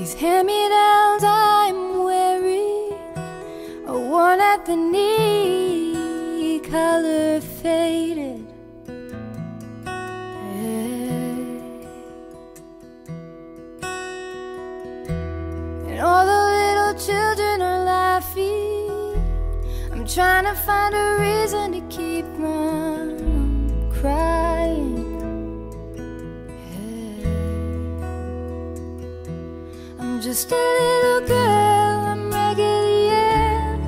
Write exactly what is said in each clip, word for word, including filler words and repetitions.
These hand-me-downs I'm wearing are worn at the knee, color faded. And all the little children are laughing. I'm trying to find a reason to keep from crying. I'm just a little girl, I'm Raggedy Ann,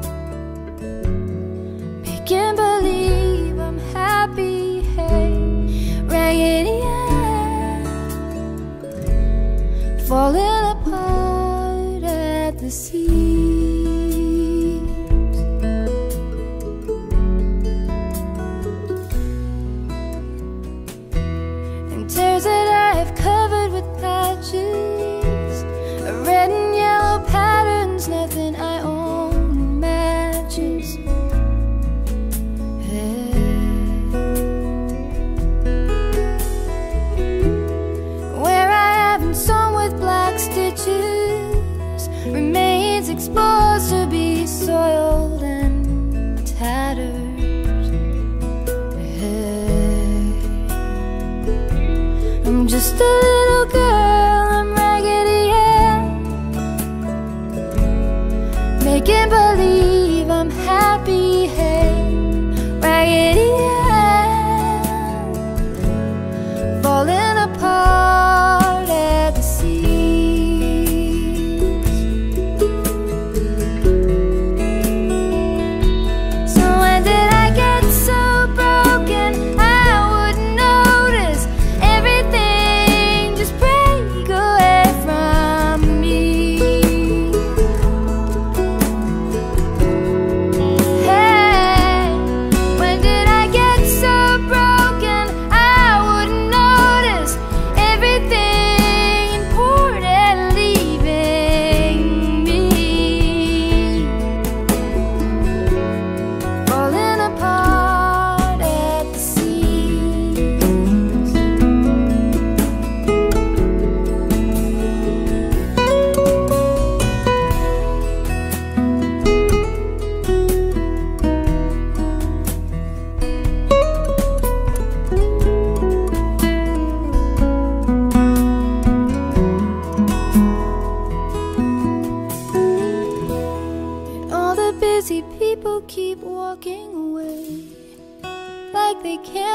making believe I'm happy. Hey, Raggedy Ann, falling apart at the seams. And tears that I've covered with patches, red and yellow patterns, nothing I own matches. Where I haven't sewn with black stitches remains exposed to be soiled and tattered. I'm just a little girl, I'm Raggedy Ann, making believe I'm happy. Hey, Raggedy Ann, falling apart at the seams. So when did I get so broken I wouldn't notice everything just break away from me? Busy people keep walking away like they can't